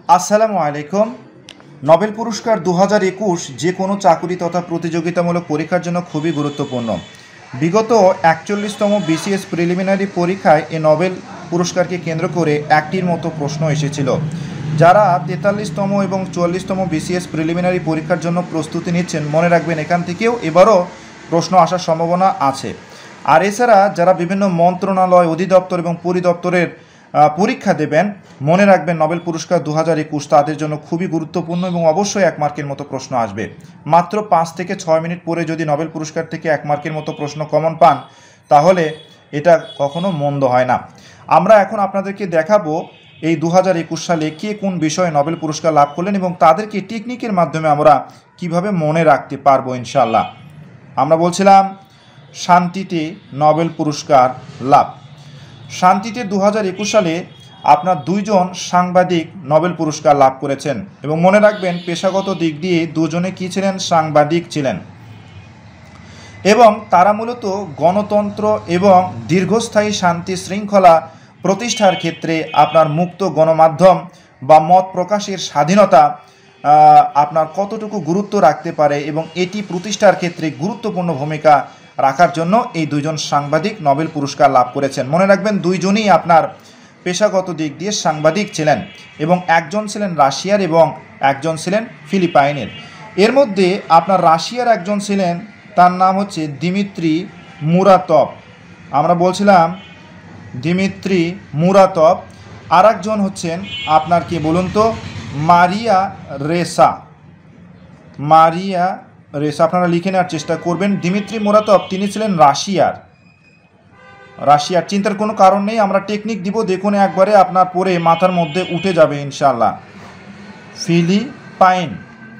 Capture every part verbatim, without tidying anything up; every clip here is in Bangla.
আসসালামু আলাইকুম। নোবেল পুরস্কার দু হাজার একুশ যে কোনো চাকরি তথা প্রতিযোগিতামূলক পরীক্ষার জন্য খুবই গুরুত্বপূর্ণ। বিগত একচল্লিশতম বিসিএস প্রিলিমিনারি পরীক্ষায় এ নোবেল পুরস্কারকে কেন্দ্র করে একটির মতো প্রশ্ন এসেছিল। যারা তেতাল্লিশতম এবং চুয়াল্লিশতম বিসিএস প্রিলিমিনারি পরীক্ষার জন্য প্রস্তুতি নিচ্ছেন, মনে রাখবেন এখান থেকেও এবারও প্রশ্ন আসার সম্ভাবনা আছে। আর এছাড়া যারা বিভিন্ন মন্ত্রণালয়, অধিদপ্তর এবং পরিদপ্তরের পরীক্ষা দেবেন, মনে রাখবেন নোবেল পুরস্কার দু হাজার একুশ তাদের জন্য খুবই গুরুত্বপূর্ণ এবং অবশ্যই এক মার্কের মতো প্রশ্ন আসবে। মাত্র পাঁচ থেকে ছয় মিনিট পরে যদি নোবেল পুরস্কার থেকে এক মার্কের মতো প্রশ্ন কমন পান, তাহলে এটা কখনো মন্দ হয় না। আমরা এখন আপনাদেরকে দেখাবো এই দু হাজার একুশ সালে কে কোন বিষয়ে নোবেল পুরস্কার লাভ করলেন এবং তাদেরকে টেকনিকের মাধ্যমে আমরা কিভাবে মনে রাখতে পারবো ইনশাআল্লাহ। আমরা বলছিলাম শান্তিতে নোবেল পুরস্কার লাভ। শান্তিতে দু হাজার একুশ সালে আপনার দুইজন সাংবাদিক নোবেল পুরস্কার লাভ করেছেন এবং মনে রাখবেন পেশাগত দিক দিয়ে দুজনে কী ছিলেন? সাংবাদিক ছিলেন এবং তারা মূলত গণতন্ত্র এবং দীর্ঘস্থায়ী শান্তি শৃঙ্খলা প্রতিষ্ঠার ক্ষেত্রে আপনার মুক্ত গণমাধ্যম বা মত প্রকাশের স্বাধীনতা আপনার কতটুকু গুরুত্ব রাখতে পারে এবং এটি প্রতিষ্ঠার ক্ষেত্রে গুরুত্বপূর্ণ ভূমিকা রাখার জন্য এই দুইজন সাংবাদিক নোবেল পুরস্কার লাভ করেছেন। মনে রাখবেন দুইজনই আপনার পেশাগত দিক দিয়ে সাংবাদিক ছিলেন এবং একজন ছিলেন রাশিয়ার এবং একজন ছিলেন ফিলিপাইনের। এর মধ্যে আপনার রাশিয়ার একজন ছিলেন, তার নাম হচ্ছে দিমিত্রি মুরাতভ। আমরা বলছিলাম দিমিত্রি মুরাতভ। আর একজন হচ্ছেন আপনার কি বলুন তো, মারিয়া রেসা। মারিয়া রেসা আপনারা লিখে নেওয়ার চেষ্টা করবেন। দিমিত্রি মুরাতভ তিনি ছিলেন রাশিয়ার রাশিয়ার চিন্তার কোনো কারণ নেই, আমরা টেকনিক দিব, দেখুন একবারে আপনার পরে মাথার মধ্যে উঠে যাবে ইনশাআল্লাহ। ফিলিপাইন।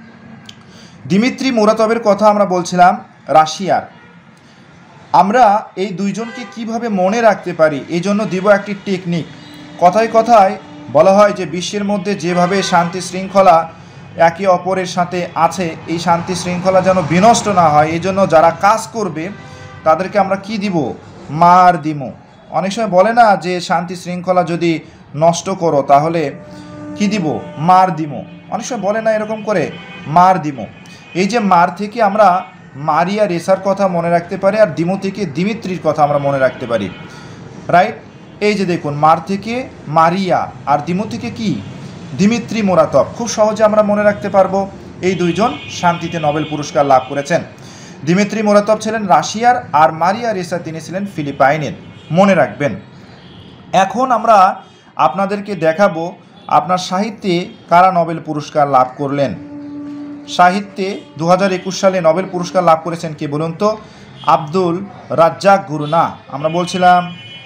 দিমিত্রি মুরাতভের কথা আমরা বলছিলাম রাশিয়ার। আমরা এই দুইজনকে কিভাবে মনে রাখতে পারি এই জন্য দিব একটি টেকনিক। কথায় কথায় বলা হয় যে বিশ্বের মধ্যে যেভাবে শান্তি শৃঙ্খলা একে অপরের সাথে আছে, এই শান্তি শৃঙ্খলা যেন বিনষ্ট না হয়, এই জন্য যারা কাজ করবে তাদেরকে আমরা কি দিব? মার দিব। অনেক সময় বলে না যে শান্তি শৃঙ্খলা যদি নষ্ট করো তাহলে কি দিব? মার দিব। অনেক সময় বলে না এরকম করে, মার দিব। এই যে মার থেকে আমরা মারিয়া রেসার কথা মনে রাখতে পারি, আর দিমো থেকে দিমিত্রির কথা আমরা মনে রাখতে পারি, রাইট? এই যে দেখুন, মার থেকে মারিয়া আর দিমো থেকে কি? Dmitry Muratov. খুব সহজে আমরা মনে রাখতে পারবো। এই দুইজন শান্তিতে নোবেল পুরস্কার লাভ করেছেন। দিমিত্রি মুরাতভ ছিলেন রাশিয়ার আর মারিয়া রেসা তিনি ছিলেন ফিলিপাইনের। মনে রাখবেন। এখন আমরা আপনাদেরকে দেখাবো আপনার সাহিত্যে কারা নোবেল পুরস্কার লাভ করলেন। সাহিত্যে দু হাজার একুশ সালে নোবেল পুরস্কার লাভ করেছেন কে বলুন তো? আব্দুল রাজ্জাক গুরনা। আমরা বলছিলাম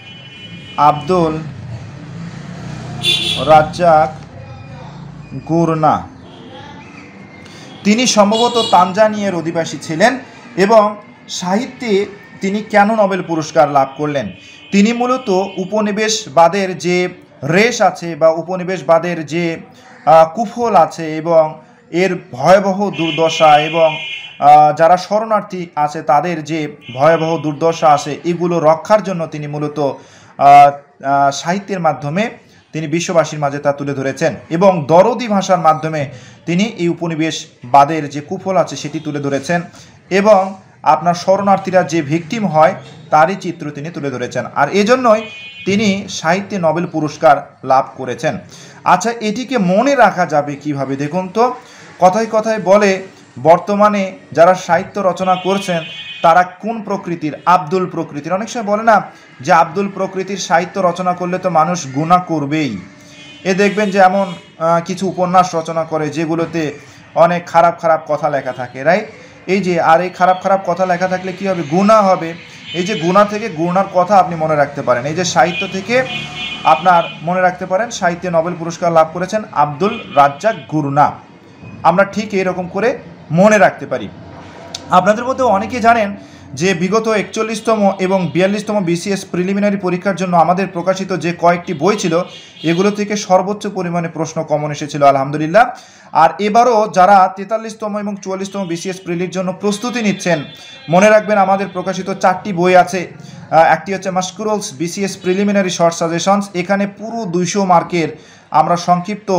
আব্দুল রাজ্জাক গুরনা। তিনি সম্ভবত তানজানিয়ার অধিবাসী ছিলেন এবং সাহিত্যে তিনি কেন নোবেল পুরস্কার লাভ করলেন? তিনি মূলত উপনিবেশবাদের যে রেশ আছে বা উপনিবেশবাদের যে কুফল আছে এবং এর ভয়াবহ দুর্দশা এবং যারা শরণার্থী আছে তাদের যে ভয়াবহ দুর্দশা আছে, এগুলো রক্ষার জন্য তিনি মূলত সাহিত্যের মাধ্যমে তিনি বিশ্ববাসীর মাঝে তা তুলে ধরেছেন এবং দরদি ভাষার মাধ্যমে তিনি এই উপনিবেশবাদের যে কুফল আছে সেটি তুলে ধরেছেন এবং আপনার শরণার্থীরা যে ভিকটিম হয় তারই চিত্র তিনি তুলে ধরেছেন। আর এজন্যই তিনি সাহিত্যে নোবেল পুরস্কার লাভ করেছেন। আচ্ছা, এটিকে মনে রাখা যাবে কিভাবে? দেখুন তো, কথায় কথায় বলে বর্তমানে যারা সাহিত্য রচনা করছেন তারা কোন প্রকৃতির? আব্দুল প্রকৃতির। অনেক সময় বলে না যে আব্দুল প্রকৃতির সাহিত্য রচনা করলে তো মানুষ গুনাহ করবেই। এ দেখবেন যে এমন কিছু উপন্যাস রচনা করে যেগুলোতে অনেক খারাপ খারাপ কথা লেখা থাকে, রাইট? এই যে আর এই খারাপ খারাপ কথা লেখা থাকলে কী হবে? গুনাহ হবে। এই যে গুনাহ থেকে গুনার কথা আপনি মনে রাখতে পারেন। এই যে সাহিত্য থেকে আপনার মনে রাখতে পারেন সাহিত্যে নোবেল পুরস্কার লাভ করেছেন আব্দুল রাজ্জাক গুরনা। আমরা ঠিক এরকম করে মনে রাখতে পারি। আপনাদের মধ্যে অনেকে জানেন যে বিগত একচল্লিশতম এবং বিয়াল্লিশতম বিসিএস প্রিলিমিনারি পরীক্ষার জন্য আমাদের প্রকাশিত যে কয়েকটি বই ছিল এগুলো থেকে সর্বোচ্চ পরিমাণে প্রশ্ন কমন এসেছিল আলহামদুলিল্লাহ। আর এবারও যারা তেতাল্লিশতম এবং চুয়াল্লিশতম বিসিএস প্রিলির জন্য প্রস্তুতি নিচ্ছেন, মনে রাখবেন আমাদের প্রকাশিত চারটি বই আছে। একটি হচ্ছে মাস্কুরলস বিসিএস প্রিলিমিনারি শর্ট সাজেশনস। এখানে পুরো দুইশো মার্কের আমরা সংক্ষিপ্ত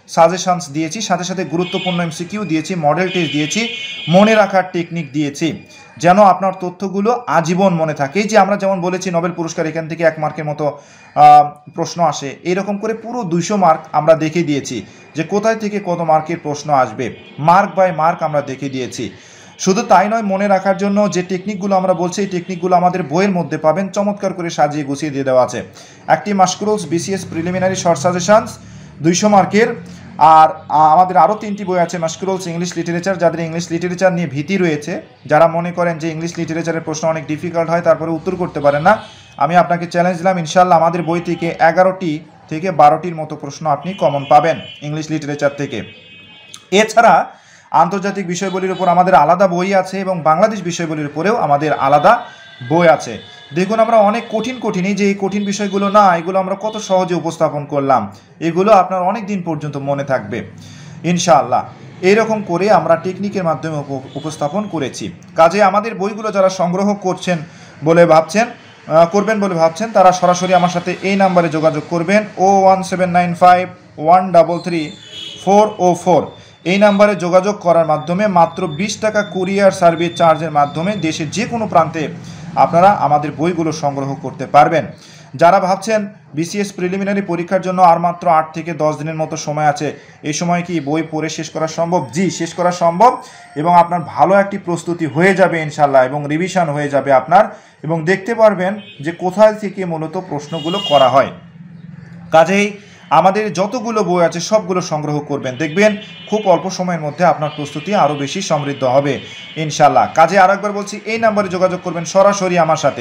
সাজেশনস দিয়েছি, সাথে সাথে গুরুত্বপূর্ণ এমসিকিউ দিয়েছি, মডেল টেস্ট দিয়েছি, মনে রাখার টেকনিক দিয়েছি, যেন আপনার তথ্যগুলো আজীবন মনে থাকে। এই যে আমরা যেমন বলেছি নোবেল পুরস্কার এখান থেকে এক মার্কের মতো প্রশ্ন আসে, এইরকম করে পুরো দুইশো মার্ক আমরা দেখে দিয়েছি যে কোথায় থেকে কত মার্কের প্রশ্ন আসবে, মার্ক বাই মার্ক আমরা দেখে দিয়েছি। শুধু তাই নয়, মনে রাখার জন্য যে টেকনিকগুলো আমরা বলছি এই টেকনিকগুলো আমাদের বইয়ের মধ্যে পাবেন, চমৎকার করে সাজিয়ে গুছিয়ে দিয়ে দেওয়া আছে। একটি মাস্কুরলস বিসিএস প্রিলিমিনারি শর্ট সাজেশনস দুইশো মার্কের, আর আমাদের আরও তিনটি বই আছে, মাস্কুরলস ইংলিশ লিটারেচার, যাদের ইংলিশ লিটারেচার নিয়ে ভীতি রয়েছে, যারা মনে করেন যে ইংলিশ লিটারেচারের প্রশ্ন অনেক ডিফিকাল্ট হয় তারপরে উত্তর করতে পারেন না, আমি আপনাকে চ্যালেঞ্জ দিলাম ইনশাল্লাহ আমাদের বই থেকে এগারোটি থেকে বারোটির মতো প্রশ্ন আপনি কমন পাবেন ইংলিশ লিটারেচার থেকে। এছাড়া আন্তর্জাতিক বিষয়বলির উপর আমাদের আলাদা বই আছে এবং বাংলাদেশ বিষয়বলির উপরেও আমাদের আলাদা বই আছে। দেখুন আমরা অনেক কঠিন কঠিন এই যে এই কঠিন বিষয়গুলো না, এগুলো আমরা কত সহজে উপস্থাপন করলাম, এগুলো আপনার অনেক দিন পর্যন্ত মনে থাকবে ইনশাআল্লাহ। এইরকম করে আমরা টেকনিকের মাধ্যমে উপস্থাপন করেছি। কাজে আমাদের বইগুলো যারা সংগ্রহ করছেন বলে ভাবছেন করবেন বলে ভাবছেন তারা সরাসরি আমার সাথে এই নাম্বারে যোগাযোগ করবেন, o one seven nine five one double three four o four. এই নাম্বারে যোগাযোগ করার মাধ্যমে মাত্র বিশ টাকা কুরিয়ার সার্ভিস চার্জের মাধ্যমে দেশের যে কোনো প্রান্তে আপনারা আমাদের বইগুলো সংগ্রহ করতে পারবেন। যারা ভাবছেন বিসিএস প্রিলিমিনারি পরীক্ষার জন্য আর মাত্র আট থেকে দশ দিনের মতো সময় আছে, এই সময় কি বই পড়ে শেষ করা সম্ভব? জি, শেষ করা সম্ভব, এবং আপনার ভালো একটি প্রস্তুতি হয়ে যাবে ইনশাল্লাহ, এবং রিভিশন হয়ে যাবে আপনার, এবং দেখতে পারবেন যে কোথায় থেকে মূলত প্রশ্নগুলো করা হয়। কাজেই আমাদের যতগুলো বই আছে সবগুলো সংগ্রহ করবেন, দেখবেন খুব অল্প সময়ের মধ্যে আপনার প্রস্তুতি আরও বেশি সমৃদ্ধ হবে ইনশাল্লাহ। কাজে আরেকবার বলছি, এই নাম্বারে যোগাযোগ করবেন সরাসরি আমার সাথে,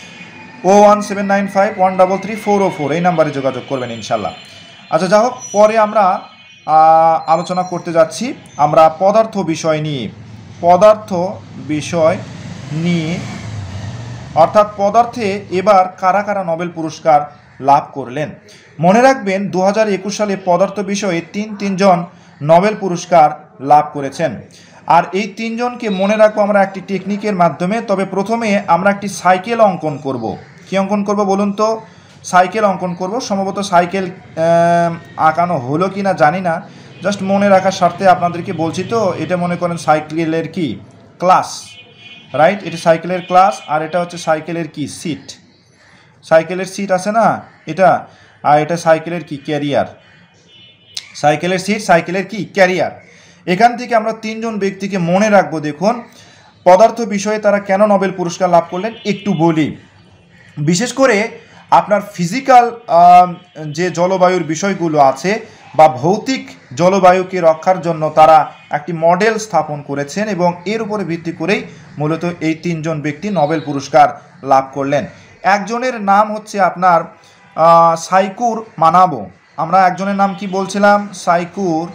o one seven nine five one double three four o four, এই নাম্বারে যোগাযোগ করবেন ইনশাল্লাহ। আচ্ছা, যা হোক, পরে আমরা আলোচনা করতে যাচ্ছি আমরা পদার্থ বিষয় নিয়ে, পদার্থ বিষয় নিয়ে অর্থাৎ পদার্থে এবার কারা কারা নোবেল পুরস্কার লাভ করলেন। মনে রাখবেন দু হাজার একুশ সালে পদার্থ বিষয়ে তিন তিনজন নোবেল পুরস্কার লাভ করেছেন, আর এই তিনজনকে মনে রাখবো আমরা একটি টেকনিকের মাধ্যমে। তবে প্রথমে আমরা একটি সাইকেল অঙ্কন করব। কী অঙ্কন করব বলুন তো? সাইকেল অঙ্কন করব। সম্ভবত সাইকেল আঁকানো হলো কি না জানি না, জাস্ট মনে রাখার স্বার্থে আপনাদেরকে বলছি। তো এটা মনে করেন সাইকেলের কি ক্লাস, রাইট? এটা সাইকেলের ক্লাস, আর এটা হচ্ছে সাইকেলের কি সিট, সাইকেলের সিট আছে না এটা, আর এটা সাইকেলের কি ক্যারিয়ার, সাইকেলের সিট সাইকেলের কি ক্যারিয়ার। এখান থেকে আমরা তিনজন ব্যক্তিকে মনে রাখবো। দেখুন পদার্থ বিষয়ে তারা কেন নোবেল পুরস্কার লাভ করলেন একটু বলি। বিশেষ করে আপনার ফিজিক্যাল যে জলবায়ুর বিষয়গুলো আছে বা ভৌতিক জলবায়ুকে রক্ষার জন্য তারা একটি মডেল স্থাপন করেছেন, এবং এর উপরে ভিত্তি করেই মূলত এই তিনজন ব্যক্তি নোবেল পুরস্কার লাভ করলেন। একজনের নাম হচ্ছে আপনার সাইকুর মানাবো। আমরা একজনের নাম কি বলছিলাম? সাইকুর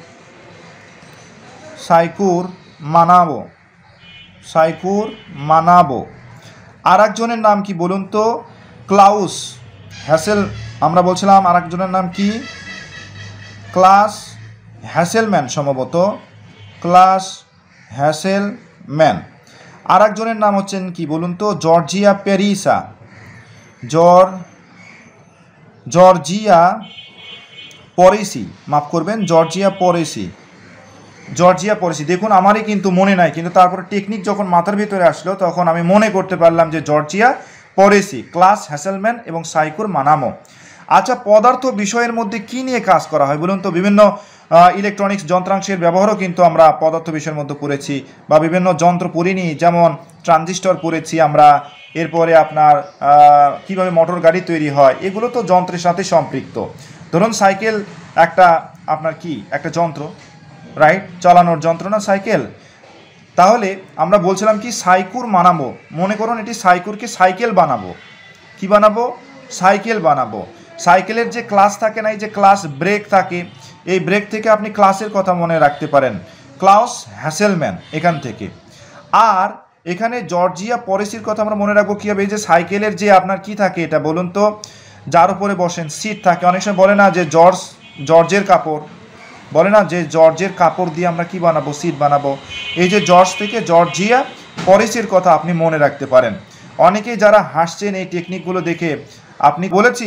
সাইকুর মানাবো সাইকুর মানাবো আর একজনের নাম কি বলুন তো? Klaus Hassel. আমরা বলছিলাম আর একজনের নাম কি? ক্লাস হ্যাসেলম্যান, সম্ভবত ক্লাস হ্যাসেলম্যান। আর একজনের নাম হচ্ছেন কি বলুন তো? জর্জিয়া প্যারিসা, জর জর্জিয়া পরেসি, মাফ করবেন, জর্জিয়া পরেসি, জর্জিয়া পরেসি। দেখুন আমারই কিন্তু মনে নাই, কিন্তু তারপরে টেকনিক যখন মাথার ভিতরে আসলো তখন আমি মনে করতে পারলাম যে জর্জিয়া পরেসি, ক্লাস হ্যাসেলম্যান এবং সাইকুর মানামো। আচ্ছা, পদার্থ বিষয়ের মধ্যে কি নিয়ে কাজ করা হয় বলুন তো? বিভিন্ন ইলেকট্রনিক্স যন্ত্রাংশের ব্যবহারও কিন্তু আমরা পদার্থ বিষয়ের মধ্যে পড়েছি, বা বিভিন্ন যন্ত্র পড়িনি, যেমন ট্রানজিস্টর পড়েছি আমরা, এরপরে আপনার কিভাবে মোটর গাড়ি তৈরি হয়, এগুলো তো যন্ত্রের সাথে সম্পৃক্ত। ধরুন সাইকেল একটা আপনার কি একটা যন্ত্র, রাইট? চালানোর যন্ত্র না সাইকেল? তাহলে আমরা বলছিলাম কি সাইকুর বানাবো, মনে করুন এটি সাইকুরকে সাইকেল বানাবো। কি বানাবো? সাইকেল বানাবো। সাইকেলের যে ক্লাস থাকে না, এই যে ক্লাস ব্রেক থাকে, এই ব্রেক থেকে আপনি ক্লাসের কথা মনে রাখতে পারেন, ক্লাউস হ্যাসেলম্যান এখান থেকে। আর এখানে জর্জিয়া পরেসির কথা আমরা মনে রাখবো কীভাবে? এই যে সাইকেলের যে আপনার কি থাকে এটা বলুন তো, যার উপরে বসেন সিট থাকে, অনেক সময় বলে না যে জর্জ জর্জের কাপড়, বলে না যে জর্জের কাপড় দিয়ে আমরা কি বানাবো? সিট বানাবো। এই যে জর্জ থেকে জর্জিয়া পরেসির কথা আপনি মনে রাখতে পারেন। অনেকেই যারা হাসছেন এই টেকনিকগুলো দেখে, আপনি বলেছি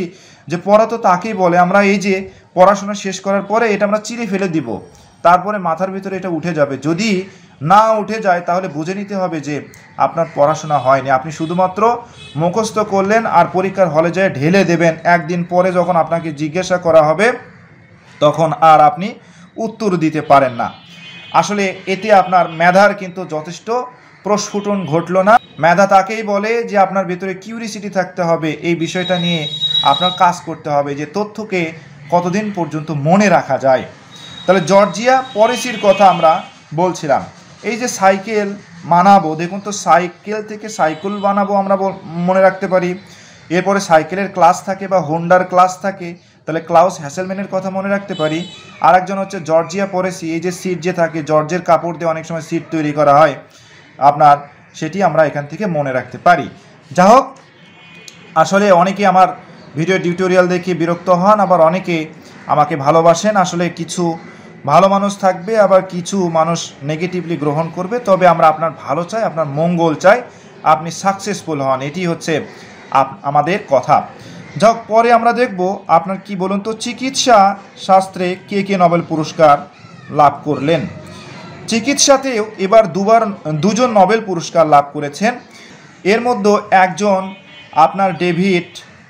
যে পড়া তো তাকেই বলে আমরা এই যে পড়াশোনা শেষ করার পরে এটা আমরা চিরে ফেলে দিব, তারপরে মাথার ভিতরে এটা উঠে যাবে। যদি না উঠে যায় তাহলে বুঝে নিতে হবে যে আপনার পড়াশোনা হয়নি, আপনি শুধুমাত্র মুখস্থ করলেন আর পরীক্ষার হলে যেয়ে ঢেলে দেবেন। একদিন পরে যখন আপনাকে জিজ্ঞাসা করা হবে তখন আর আপনি উত্তর দিতে পারেন না। আসলে এতে আপনার মেধার কিন্তু যথেষ্ট প্রস্ফুটন ঘটল না। মেধা তাকেই বলে যে আপনার ভিতরে কিউরিসিটি থাকতে হবে, এই বিষয়টা নিয়ে আপনার কাজ করতে হবে যে তথ্যকে কতদিন পর্যন্ত মনে রাখা যায়। তাহলে জর্জিয়া পরেসির কথা আমরা বলছিলাম। এই যে সাইকেল বানাবো, দেখুন তো সাইকেল থেকে সাইকেল বানাবো আমরা মনে রাখতে পারি। এরপরে সাইকেলের ক্লাস থাকে বা হোন্ডার ক্লাস থাকে, তাহলে ক্লাউস হ্যাসেলম্যানের কথা মনে রাখতে পারি। আর একজন হচ্ছে জর্জিয়া পরেসি, এই যে সিট যে থাকে জর্জের কাপড় দিয়ে অনেক সময় সিট তৈরি করা হয় আপনার, সেটি আমরা এখান থেকে মনে রাখতে পারি। যা হোক, আসলে অনেকে আমার ভিডিও টিউটোরিয়াল দেখে বিরক্ত হন, আবার অনেকে আমাকে ভালোবাসেন। আসলে কিছু ভালো মানুষ থাকবে, আবার কিছু মানুষ নেগেটিভলি গ্রহণ করবে। তবে আমরা আপনার ভালো চাই, আপনার মঙ্গল চাই, আপনি সাকসেসফুল হন, এটি হচ্ছে আমাদের কথা। যাক, পরে আমরা দেখব আপনার কি বলুন তো চিকিৎসা শাস্ত্রে কে কে নোবেল পুরস্কার লাভ করলেন। চিকিৎসাতেও এবার দুবার দুজন নোবেল পুরস্কার লাভ করেছেন। এর মধ্যে একজন আপনার ডেভিড,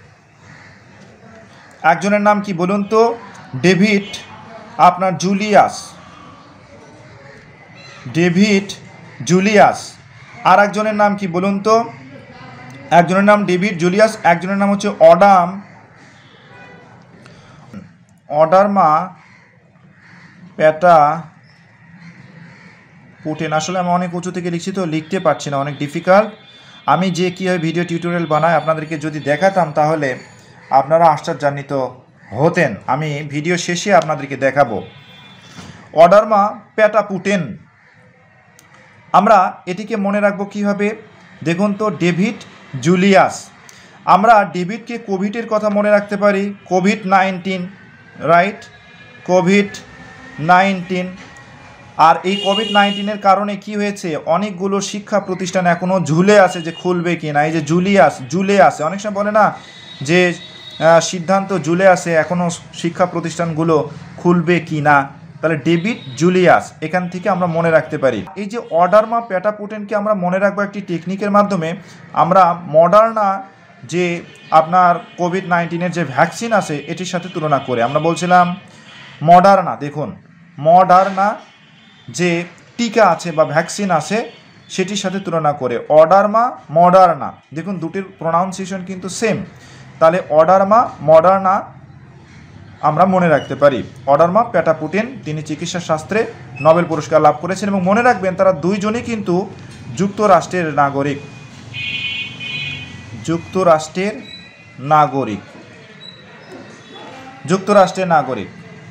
একজনের নাম কি বলুন তো ডেভিড আপনার জুলিয়াস, ডেভিড জুলিয়াস। আর একজনের নাম কি বলুন তো, একজনের নাম ডেভিড জুলিয়াস, একজনের নাম হচ্ছে অডাম অডারমা প্যাটা পুটেন। আসলে আমি অনেক উঁচু থেকে লিখছি তো লিখতে পারছি না, অনেক ডিফিকাল্ট। আমি যে কীভাবে ভিডিও টিউটোরিয়াল বানাই আপনাদেরকে যদি দেখাতাম তাহলে আপনারা আশ্চর্যান্বিত হতেন। আমি ভিডিও শেষে আপনাদেরকে দেখাবো। অডারমা প্যাটা পুটেন, আমরা এটিকে মনে রাখবো কীভাবে, দেখুন তো ডেভিড জুলিয়াস। আমরা ডেভিডকে কোভিডের কথা মনে রাখতে পারি, COVID nineteen, right, COVID nineteen. আর এই কোভিড নাইন্টিনের কারণে কি হয়েছে, অনেকগুলো শিক্ষা প্রতিষ্ঠান এখনও ঝুলে আছে যে খুলবে কি না। এই যে জুলিয়াস ঝুলে আছে, অনেক সময় বলে না যে সিদ্ধান্ত ঝুলে আছে, এখনও শিক্ষা প্রতিষ্ঠানগুলো খুলবে কি না। তাহলে ডেভিড জুলিয়াস এখান থেকে আমরা মনে রাখতে পারি। এই যে অডারমা প্যাটা পুটেনকে আমরা মনে রাখবো একটি টেকনিকের মাধ্যমে। আমরা মডার্না যে আপনার কোভিড নাইন্টিনের যে ভ্যাকসিন আছে এটির সাথে তুলনা করে আমরা বলছিলাম মডার্না, দেখুন মডার্না যে টিকা আছে বা ভ্যাকসিন আছে সেটির সাথে তুলনা করে অডারমা মডার্না, দেখুন দুটির প্রোনাউন্সিয়েশন কিন্তু সেম। তাহলে অডারমা মডার্না আমরা মনে রাখতে পারি। অডারমা প্যাটা পুটেন তিনি চিকিৎসা শাস্ত্রে নোবেল পুরস্কার লাভ করেছেন এবং মনে রাখবেন তারা দুইজনই কিন্তু যুক্তরাষ্ট্রের নাগরিক, যুক্তরাষ্ট্রের নাগরিক, যুক্তরাষ্ট্রের নাগরিক।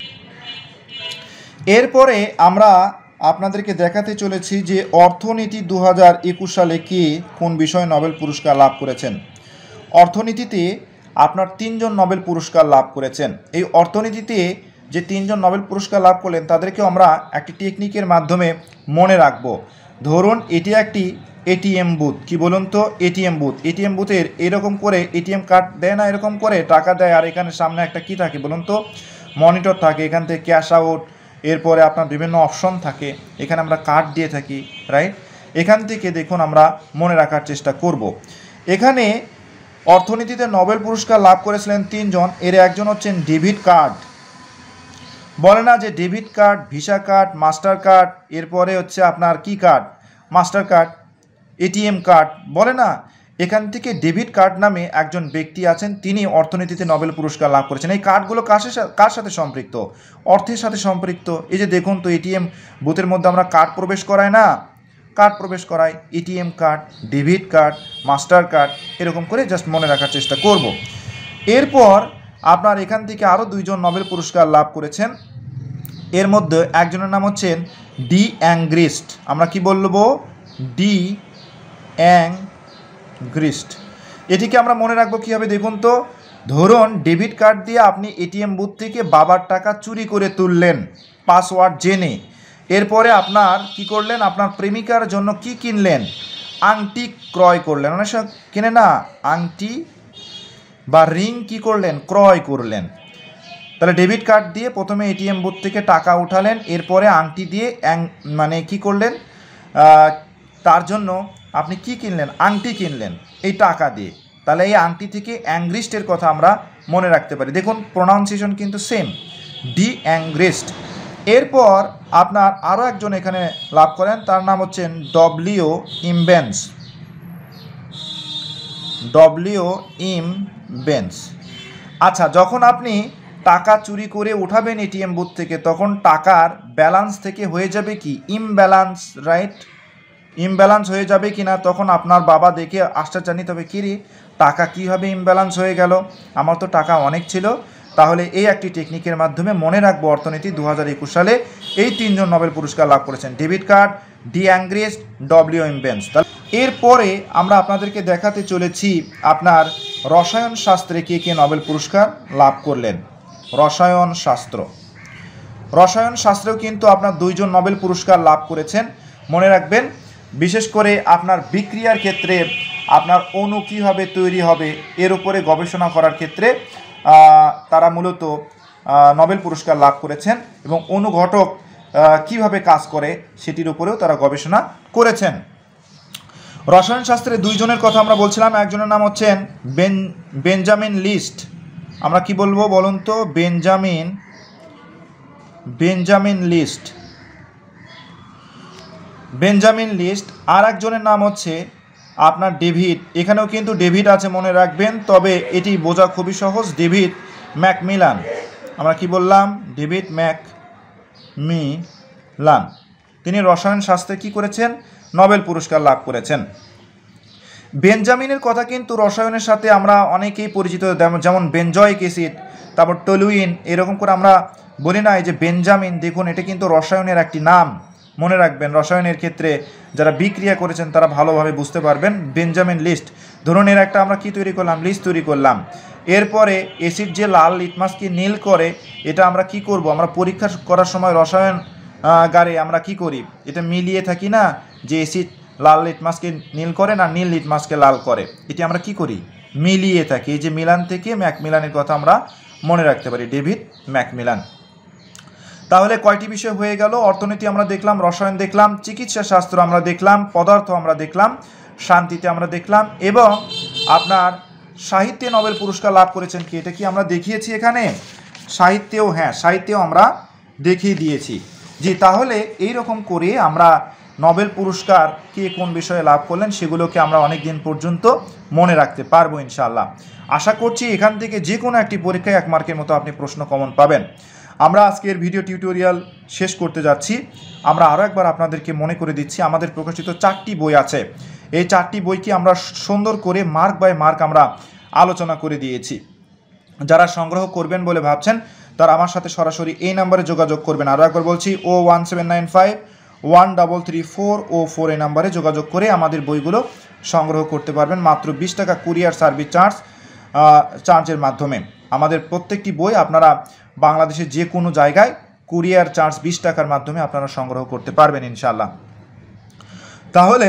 এরপরে আমরা আপনাদেরকে দেখাতে চলেছি যে অর্থনীতি দু হাজার একুশ সালে কে কোন বিষয়ে নোবেল পুরস্কার লাভ করেছেন। অর্থনীতিতে আপনার তিনজন নোবেল পুরস্কার লাভ করেছেন। এই অর্থনীতিতে যে তিনজন নোবেল পুরস্কার লাভ করলেন তাদেরকেও আমরা একটি টেকনিকের মাধ্যমে মনে রাখব। ধরুন এটি একটি এটিএম বুথ, কি বলুন তো এটিএম বুথ। এটিএম বুথের এরকম করে এটিএম কার্ড দেয় না, এরকম করে টাকা দেয়, আর এখানে সামনে একটা কি থাকে বলুন তো মনিটর থাকে, এখান থেকে ক্যাশ আউট, এরপরে আপনার বিভিন্ন অপশন থাকে, এখানে আমরা কার্ড দিয়ে থাকি, রাইট। এখান থেকে দেখুন আমরা মনে রাখার চেষ্টা করব। এখানে অর্থনীতিতে নোবেল পুরস্কার লাভ করেছিলেন তিনজন, এর একজন হচ্ছেন ডেভিড কার্ড। বলে না যে debit card, Visa card, master card, এরপরে হচ্ছে আপনার কি card, master card, ATM card বলে না। এখান থেকে ডেবিট কার্ড নামে একজন ব্যক্তি আছেন, তিনি অর্থনীতিতে নোবেল পুরস্কার লাভ করেছেন। এই কার্ডগুলো কার কার সাথে সম্পৃক্ত, অর্থের সাথে সম্পৃক্ত। এই যে দেখুন তো এটিএম বুথের মধ্যে আমরা কার্ড প্রবেশ করাই না, কার্ড প্রবেশ করাই, ATM card, debit card, master card, এরকম করে জাস্ট মনে রাখার চেষ্টা করব। এরপর আপনার এখান থেকে আরও দুইজন নোবেল পুরস্কার লাভ করেছেন। এর মধ্যে একজনের নাম হচ্ছেন ডি অ্যাংগ্রিস্ট। আমরা কি বলবো, ডি অ্যাংগ্রিস্ট। এটিকে আমরা মনে রাখবো কীভাবে দেখুন তো, ধরুন ডেবিট কার্ড দিয়ে আপনি এটিএম বুথ থেকে বাবার টাকা চুরি করে তুললেন পাসওয়ার্ড জেনে। এরপরে আপনার কি করলেন, আপনার প্রেমিকার জন্য কি কিনলেন, আংটি ক্রয় করলেন। অনেক সময় কিনে না আংটি বা রিং কি করলেন, ক্রয় করলেন। তাহলে ডেবিট কার্ড দিয়ে প্রথমে এটিএম বুথ থেকে টাকা উঠালেন, এরপরে আংটি দিয়ে মানে কি করলেন, তার জন্য আপনি কি কিনলেন, আংটি কিনলেন এই টাকা দিয়ে। তাহলে এই আংটি থেকে অ্যাংগ্রিস্টের কথা আমরা মনে রাখতে পারি। দেখুন প্রোনাউন্সিয়েশন কিন্তু সেম, ডি অ্যাংগ্রিস্ট। এরপর আপনার আরও একজন এখানে লাভ করেন, তার নাম হচ্ছেন ডব্লিউ ইমবেন্স। W Imbens. আচ্ছা, যখন আপনি টাকা চুরি করে উঠাবেন এটিএম বুথ থেকে, তখন টাকার ব্যালেন্স থেকে হয়ে যাবে কি ইমব্যালেন্স, রাইট? ইমব্যালেন্স হয়ে যাবে কি না, তখন আপনার বাবা দেখে আশ্চর্যান্বিত হবে, কী রে টাকা কীভাবে ইমব্যালেন্স হয়ে গেল, আমার তো টাকা অনেক ছিল। তাহলে এই একটি টেকনিকের মাধ্যমে মনে রাখবো অর্থনীতি দু হাজার একুশ সালে এই তিনজন নোবেল পুরস্কার লাভ করেছেন, ডেবিট Card, D Angrist, W Imbens. এরপরে আমরা আপনাদেরকে দেখাতে চলেছি আপনার রসায়ন শাস্ত্রে কে কে নোবেল পুরস্কার লাভ করলেন। রসায়ন শাস্ত্র, রসায়ন শাস্ত্রেও কিন্তু আপনার দুইজন নোবেল পুরস্কার লাভ করেছেন। মনে রাখবেন, বিশেষ করে আপনার বিক্রিয়ার ক্ষেত্রে আপনার অণু কীভাবে তৈরি হবে এর উপরে গবেষণা করার ক্ষেত্রে তারা মূলত নোবেল পুরস্কার লাভ করেছেন, এবং অণুঘটক কিভাবে কাজ করে সেটির উপরেও তারা গবেষণা করেছেন। রসায়ন শাস্ত্রে দুইজনের কথা আমরা বলছিলাম, একজনের নাম হচ্ছেন বেন বেঞ্জামিন লিস্ট। আমরা কি বলবো বলুন তো, Benjamin Benjamin List Benjamin List আর একজনের নাম হচ্ছে আপনার ডেভিড। এখানেও কিন্তু ডেভিড আছে, মনে রাখবেন, তবে এটি বোঝা খুবই সহজ, ডেভিড ম্যাকমিলান। আমরা কি বললাম, ডেভিড ম্যাকমিলান। তিনি রসায়ন শাস্ত্রে কি করেছেন, নোবেল পুরস্কার লাভ করেছেন। বেঞ্জামিনের কথা কিন্তু রসায়নের সাথে আমরা অনেকেই পরিচিত, যেমন বেনজয়িক অ্যাসিড, তারপর টলুইন, এরকম করে আমরা বলি না, এই যে বেঞ্জামিন, দেখুন এটা কিন্তু রসায়নের একটি নাম, মনে রাখবেন। রসায়নের ক্ষেত্রে যারা বিক্রিয়া করেছেন তারা ভালোভাবে বুঝতে পারবেন। বেঞ্জামিন লিস্ট, ধরুন এর একটা আমরা কি তৈরি করলাম, লিস্ট তৈরি করলাম। এরপরে অ্যাসিড যে লাল লিটমাসকে নীল করে, এটা আমরা কি করব, আমরা পরীক্ষা করার সময় রসায়ন গারে আমরা কি করি, এটা মিলিয়ে থাকি না, যে অ্যাসিড লাল লিটমাসকে নীল করে না নীল লিটমাসকে লাল করে, এটি আমরা কি করি, মিলিয়ে থাকি। এই যে মিলান থেকে ম্যাকমিলানের কথা আমরা মনে রাখতে পারি, ডেভিড ম্যাকমিলান। তাহলে কয়টি বিষয় হয়ে গেল, অর্থনীতি আমরা দেখলাম, রসায়ন দেখলাম, চিকিৎসা শাস্ত্র আমরা দেখলাম, পদার্থ আমরা দেখলাম, শান্তিতে আমরা দেখলাম, এবং আপনার সাহিত্যে নোবেল পুরস্কার লাভ করেছেন কি, এটা কি আমরা দেখিয়েছি এখানে, সাহিত্যেও, হ্যাঁ সাহিত্যেও আমরা দেখিয়ে দিয়েছি। জি, তাহলে এই রকম করে আমরা নোবেল পুরস্কার কে কোন বিষয়ে লাভ করলেন সেগুলোকে আমরা অনেক দিন পর্যন্ত মনে রাখতে পারবো ইনশাআল্লাহ। আশা করছি এখান থেকে যে কোনো একটি পরীক্ষায় এক মার্কের মতো আপনি প্রশ্ন কমন পাবেন। আমরা আজকের ভিডিও টিউটোরিয়াল শেষ করতে যাচ্ছি। আমরা আরও একবার আপনাদেরকে মনে করে দিচ্ছি, আমাদের প্রকাশিত চারটি বই আছে, এই চারটি বইকে আমরা সুন্দর করে মার্ক বাই মার্ক আমরা আলোচনা করে দিয়েছি। যারা সংগ্রহ করবেন বলে ভাবছেন তারা আমার সাথে সরাসরি এই নাম্বারে যোগাযোগ করবেন। আরও একবার বলছি, o one seven nine five one double three four o four এই নাম্বারে যোগাযোগ করে আমাদের বইগুলো সংগ্রহ করতে পারবেন মাত্র বিশ টাকা কুরিয়ার সার্ভিস চার্জ চার্জের মাধ্যমে। আমাদের প্রত্যেকটি বই আপনারা বাংলাদেশের যে কোনো জায়গায় কুরিয়ার চার্জ বিশ টাকার মাধ্যমে আপনারা সংগ্রহ করতে পারবেন ইনশাআল্লাহ। তাহলে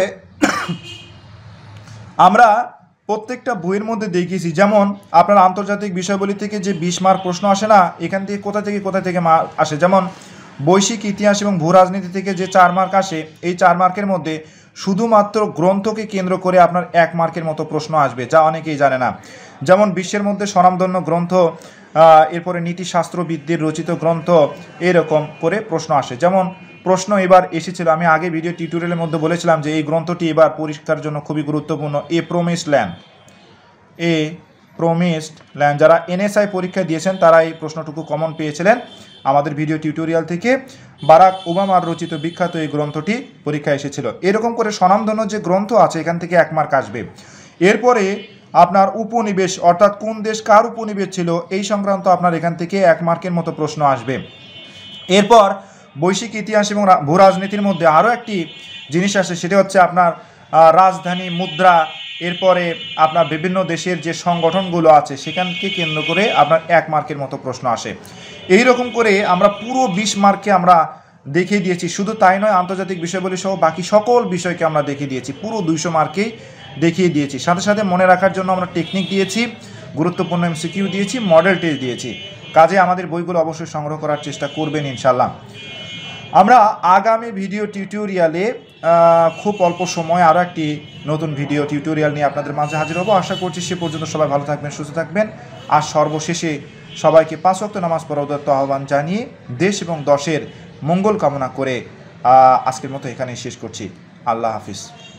আমরা প্রত্যেকটা বইয়ের মধ্যে দেখিয়েছি, যেমন আপনার আন্তর্জাতিক বিষয়বলী থেকে যে বিশ মার্ক প্রশ্ন আসে না, এখান থেকে কোথা থেকে কোথা থেকে মার্ক আসে, যেমন বৈশ্বিক ইতিহাস এবং ভূ রাজনীতি থেকে যে চার মার্ক আসে, এই চার মার্কের মধ্যে শুধুমাত্র গ্রন্থকে কেন্দ্র করে আপনার এক মার্কের মতো প্রশ্ন আসবে, যা অনেকেই জানে না। যেমন বিশ্বের মধ্যে স্বনামধন্য গ্রন্থ, এরপরে নীতিশাস্ত্রবিদদের রচিত গ্রন্থ, এরকম করে প্রশ্ন আসে। যেমন প্রশ্ন এবার এসেছিল, আমি আগে ভিডিও টিউটোরিয়ালের মধ্যে বলেছিলাম যে এই গ্রন্থটি এবার পরীক্ষার জন্য খুবই গুরুত্বপূর্ণ, a promised land. A promised land, যারা এনএসআই পরীক্ষা দিয়েছেন তারা এই প্রশ্নটুকু কমন পেয়েছিলেন আমাদের ভিডিও টিউটোরিয়াল থেকে। বারাক ওবামার রচিত বিখ্যাত এই গ্রন্থটি পরীক্ষায় এসেছিল। এরকম করে স্বনামধন্য যে গ্রন্থ আছে এখান থেকে এক মার্ক আসবে। এরপরে আপনার উপনিবেশ, অর্থাৎ কোন দেশ কার উপনিবেশ ছিল, এই সংক্রান্ত আপনার এখান থেকে এক মার্কের মতো প্রশ্ন আসবে। এরপর বৈশ্বিক ইতিহাস এবং ভূ রাজনীতির মধ্যে আরও একটি জিনিস আসে, সেটা হচ্ছে আপনার রাজধানী, মুদ্রা, এরপরে আপনার বিভিন্ন দেশের যে সংগঠনগুলো আছে সেখানকে কেন্দ্র করে আপনার এক মার্কের মতো প্রশ্ন আসে। এই রকম করে আমরা পুরো বিশ মার্কে আমরা দেখিয়ে দিয়েছি। শুধু তাই নয়, আন্তর্জাতিক বিষয়বলী সহ বাকি সকল বিষয়কে আমরা দেখিয়ে দিয়েছি, পুরো দুইশো মার্কেই দেখিয়ে দিয়েছি। সাথে সাথে মনে রাখার জন্য আমরা টেকনিক দিয়েছি, গুরুত্বপূর্ণ এমসিকিউ দিয়েছি, মডেল টেস্ট দিয়েছি। কাজে আমাদের বইগুলো অবশ্যই সংগ্রহ করার চেষ্টা করবেন ইনশাল্লাহ। আমরা আগামী ভিডিও টিউটোরিয়ালে খুব অল্প সময় আরও একটি নতুন ভিডিও টিউটোরিয়াল নিয়ে আপনাদের মাঝে হাজির হব। আশা করছি সে পর্যন্ত সবাই ভালো থাকবেন, সুস্থ থাকবেন। আর সর্বশেষে সবাইকে পাঁচ ওয়াক্ত নামাজ পড়ার উদাত্ত আহ্বান জানিয়ে দেশ এবং দশের মঙ্গল কামনা করে আজকের মতো এখানেই শেষ করছি। আল্লাহ হাফিজ।